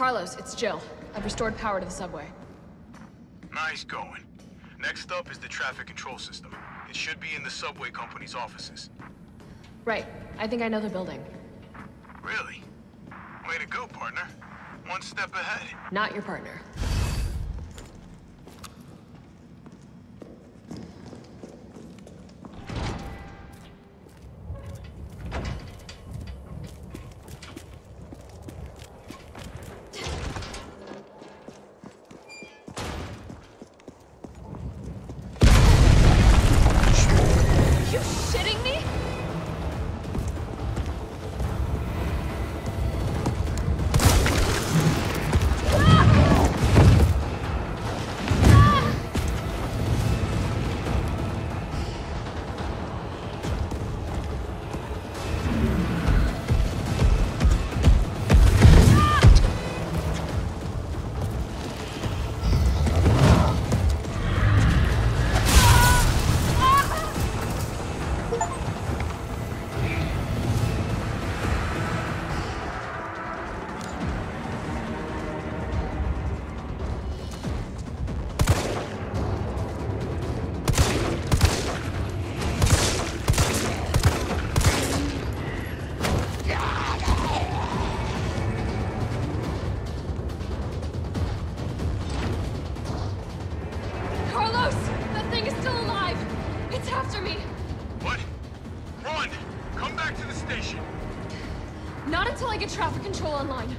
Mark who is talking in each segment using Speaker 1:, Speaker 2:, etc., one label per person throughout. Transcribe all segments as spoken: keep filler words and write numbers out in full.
Speaker 1: Carlos, it's Jill. I've restored power to the subway.
Speaker 2: Nice going. Next up is the traffic control system. It should be in the subway company's offices.
Speaker 1: Right. I think I know the building.
Speaker 2: Really? Way to go, partner. One step ahead.
Speaker 1: Not your partner. Traffic control online.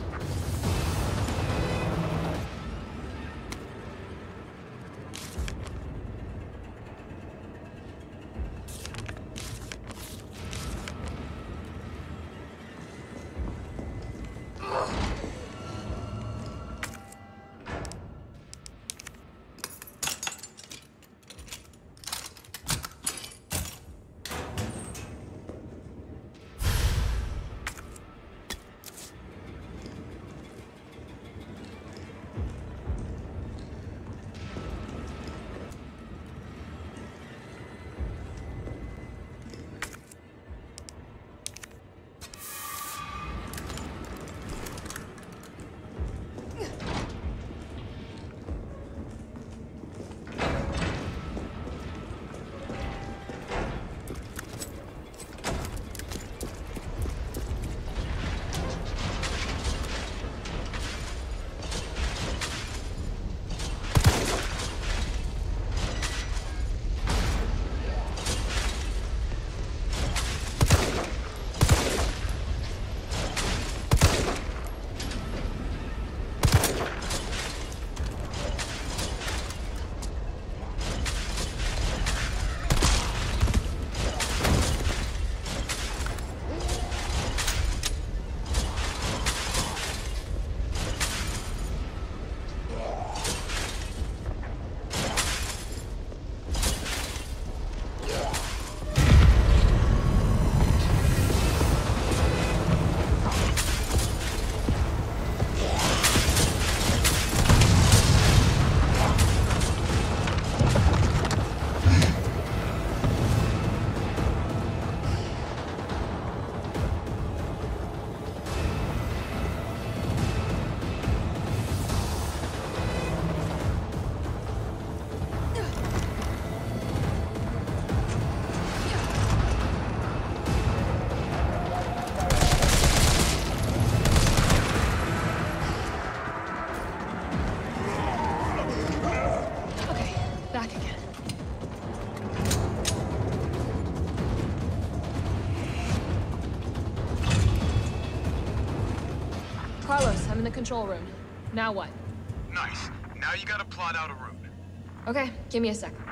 Speaker 1: Carlos, I'm in the control room. Now what?
Speaker 2: Nice. Now you gotta plot out a route.
Speaker 1: Okay, give me a sec.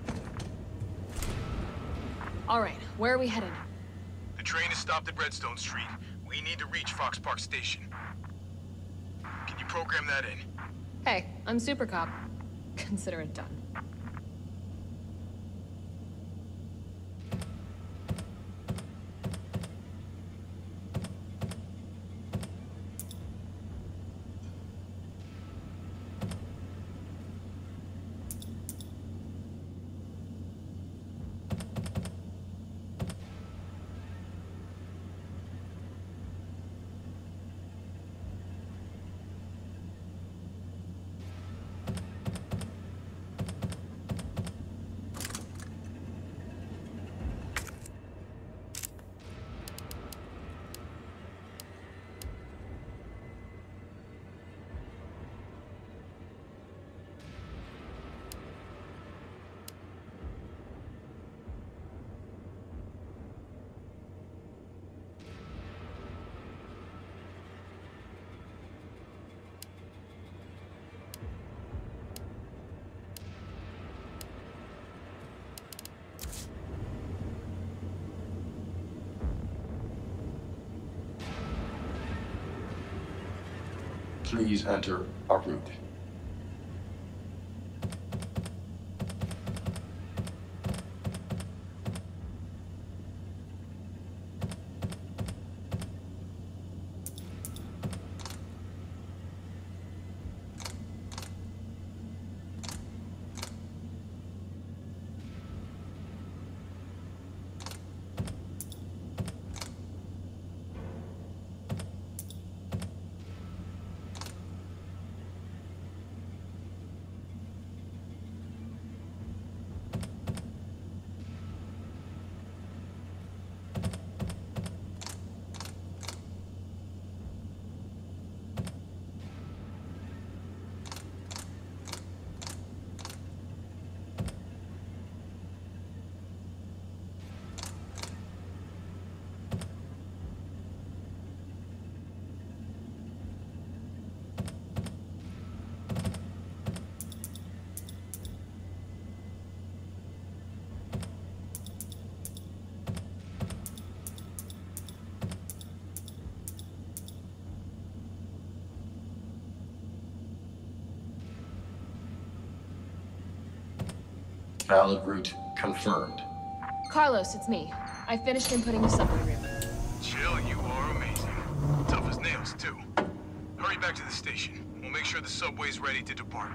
Speaker 1: All right, where are we headed?
Speaker 2: The train is stopped at Redstone Street. We need to reach Fox Park Station. Can you program that in?
Speaker 1: Hey, I'm Super Cop. Consider it done.
Speaker 3: Please enter our route. Valid route confirmed.
Speaker 1: Carlos, it's me. I finished inputting the subway route.
Speaker 2: Chill, you are amazing. Tough as nails, too. Hurry back to the station. We'll make sure the subway's ready to depart.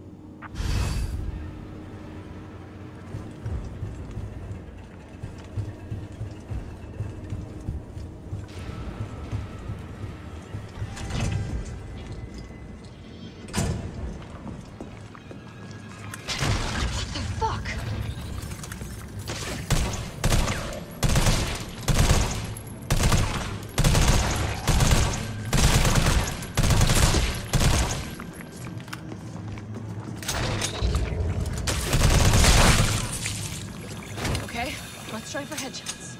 Speaker 1: Let's try for headshots.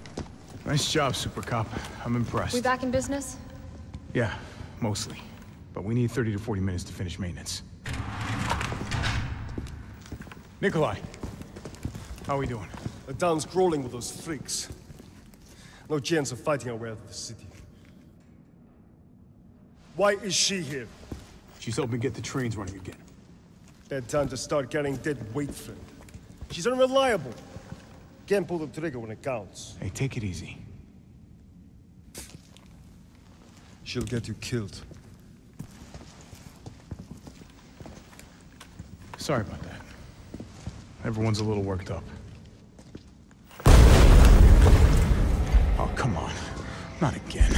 Speaker 4: Nice job, Super Cop. I'm impressed.
Speaker 1: We back in business?
Speaker 4: Yeah, mostly. but we need thirty to forty minutes to finish maintenance. Nikolai, how are we doing?
Speaker 5: The town's crawling with those freaks. No chance of fighting our way out of the city. Why is she here?
Speaker 4: She's helping get the trains running again.
Speaker 5: Bad time to start carrying dead weight, friend. She's unreliable. Can't pull the trigger when it counts.
Speaker 4: Hey, take it easy.
Speaker 5: She'll get you killed.
Speaker 4: Sorry about that. Everyone's a little worked up. Oh, come on. Not again.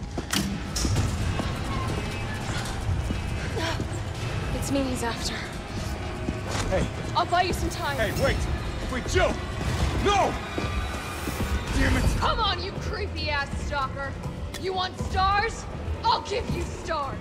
Speaker 1: It's me he's after.
Speaker 4: Hey.
Speaker 1: I'll buy you some time.
Speaker 4: Hey, wait! Wait, Jill! No! Damn it!
Speaker 1: Come on, you creepy-ass stalker! You want stars? I'll give you stars!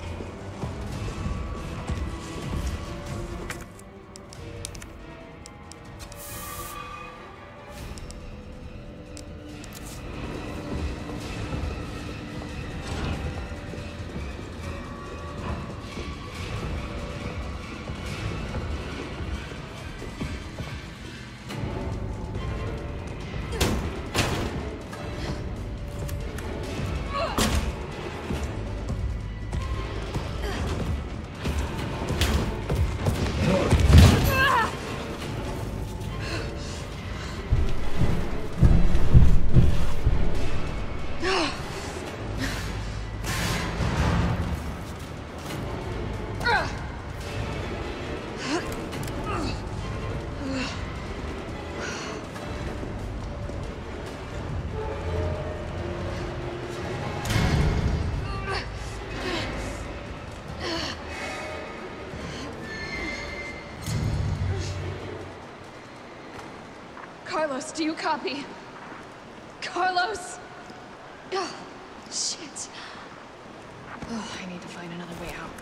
Speaker 1: Carlos, do you copy? Carlos! Oh, shit. Oh, I need to find another way out.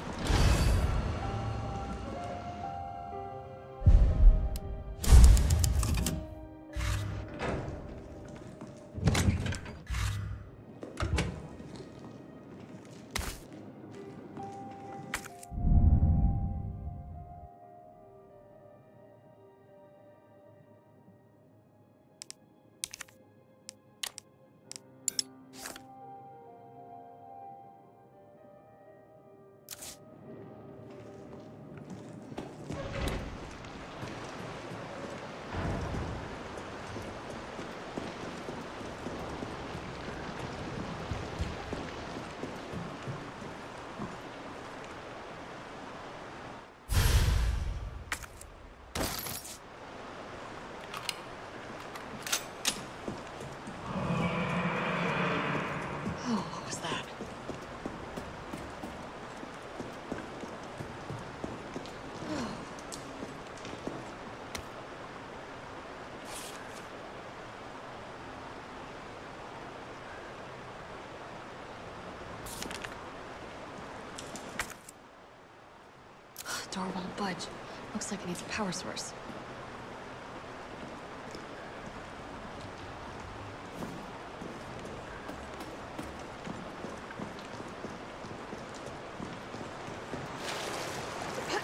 Speaker 1: Door won't budge. Looks like it needs a power source.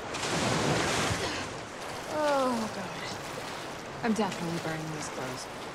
Speaker 1: Oh, God. I'm definitely burning these clothes.